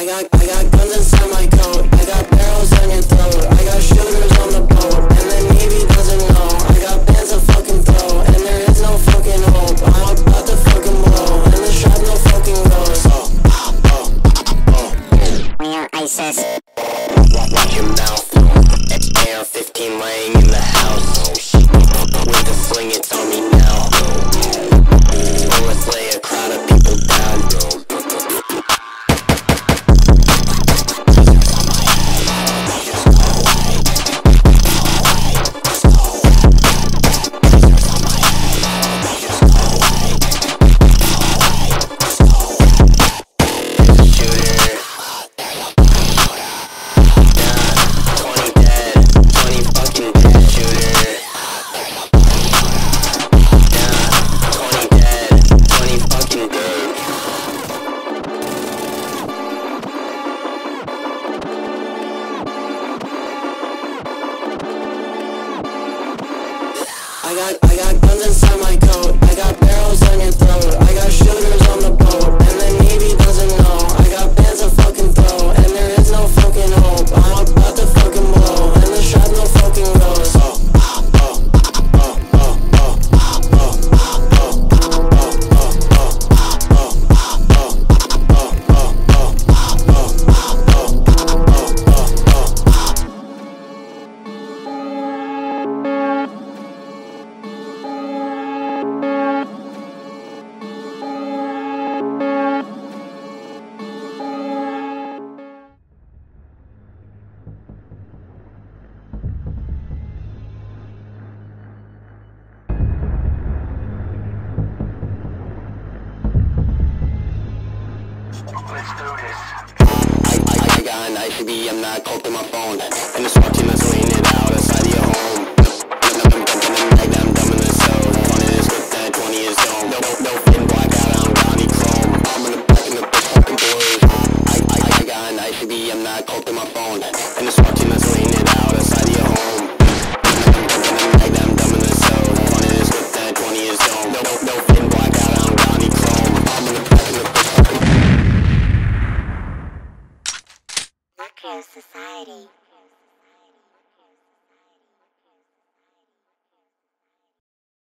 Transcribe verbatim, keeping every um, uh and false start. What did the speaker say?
I got, I got guns inside my coat. I got barrels on your throat. I got shooters on the boat, and the Navy doesn't know. I got bands to fucking throw, and there is no fucking hope. I'm about to fucking blow, and the shot no fucking goes. Oh, oh, oh, oh. We are ISIS. Watch your mouth. It's A R fifteen laying in the house. With the sling, it's on me now. Bullets lay a crowd of people down. I got, I got guns inside my coat. I got barrels on your throat. I got shooters on the boat, and the Navy doesn't know. I got bands to fucking throw, and there is no fucking hope. I'm about to fucking blow, and the shot no fucking goes. Oh, oh, oh, oh, oh, oh, oh, let's do this. I, I, I got an I C B, I'm not cold to my phone. And the SWAT team that's laying it out outside your home. I'm dumping them back, I'm dumbing the soul. Wanted this with that twenty years old. No, no, fin blackout, I'm Donnie Chrome. I'm in the back in the bitch fucking boys. I, I, I got an I C B, I'm not cold to my phone. And the SWAT team that's laying it out outside your home.